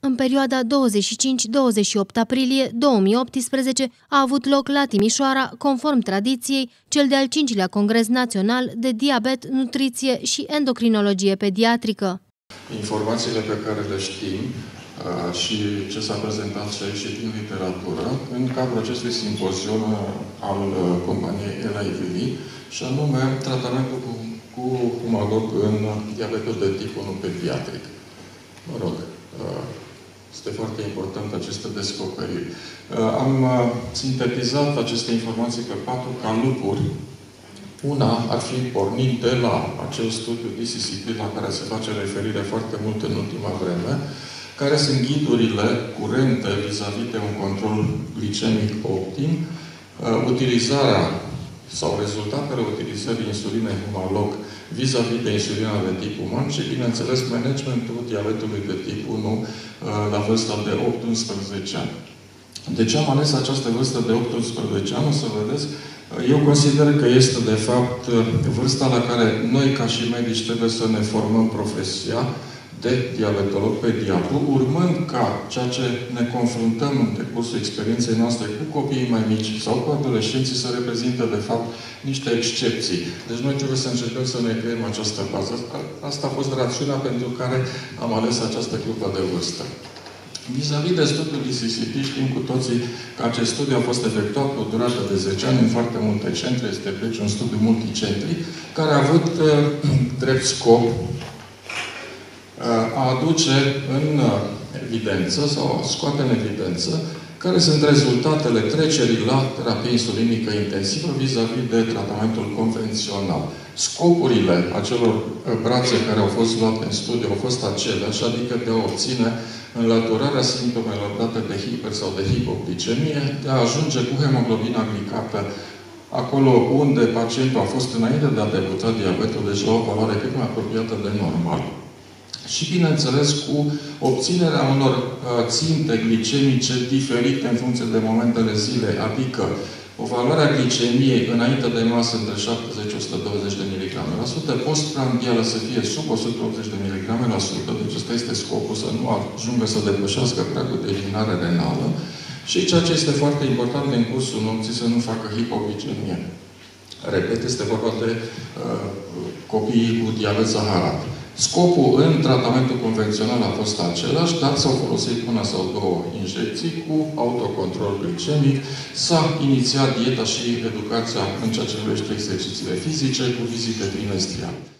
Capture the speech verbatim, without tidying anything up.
în perioada douăzeci și cinci - douăzeci și opt aprilie două mii optsprezece a avut loc la Timișoara, conform tradiției, cel de-al cincilea Congres Național de Diabet, Nutriție și Endocrinologie Pediatrică. Informațiile pe care le știm și ce s-a prezentat și a ieșit din literatură în cadrul acestui simpozion al companiei Eli Lilly, și anume tratamentul cu, cu Humalog în diabetul de tip unu pediatric. Mă rog, este foarte important aceste descoperiri. Am sintetizat aceste informații pe patru calupuri. Una ar fi pornind de la acel studiu D C C P la care se face referire foarte mult în ultima vreme, care sunt ghidurile curente vis-a-vis de un control glicemic optim, utilizarea sau rezultatele utilizării insulinei Humalog vis-a-vis de insulina de tip uman și, bineînțeles, managementul diabetului de tip unu la vârsta de opt - unsprezece ani. De ce am ales această vârstă de opt - unsprezece ani? O să vedeți. Eu consider că este, de fapt, vârsta la care noi, ca și medici, trebuie să ne formăm profesia de diabetolog pediatru, urmând ca ceea ce ne confruntăm în decursul experienței noastre cu copiii mai mici sau cu adolescenții să reprezinte, de fapt, niște excepții. Deci noi trebuie să încercăm să ne creăm această bază. Asta a fost rațiunea pentru care am ales această grupă de vârstă. Vis-a-vis de studiul D C C P, știm cu toții că acest studiu a fost efectuat pe o durată de zece ani în foarte multe centre. Este, deci, un studiu multicentric, care a avut uh, drept scop a aduce în evidență sau a scoate în evidență care sunt rezultatele trecerii la terapie insulinică intensivă vis-a-vis de tratamentul convențional. Scopurile acelor brațe care au fost luate în studiu au fost aceleași, adică de a obține înlăturarea simptomelor date de hiper sau de hipoglicemie, de a ajunge cu hemoglobina glicată acolo unde pacientul a fost înainte de a debuta diabetul, deci la o valoare cât mai apropiată de normal. Și, bineînțeles, cu obținerea unor uh, ținte glicemice diferite în funcție de momentele zilei, adică o valoare a glicemiei înainte de masă între șaptezeci - o sută douăzeci de miligrame la sută, postprandială să fie sub o sută optzeci de miligrame la sută, deci ăsta este scopul, să nu ajungă să depășească pragul de eliminare renală, și ceea ce este foarte important în cursul nopții, să nu facă hipoglicemie. Repet, este vorba de uh, copiii cu diabet zaharat. Scopul în tratamentul convențional a fost același, dar s-au folosit una sau două injecții cu autocontrol glicemic. S-a inițiat dieta și educația în ceea ce privește exercițiile fizice cu vizite trimestriale.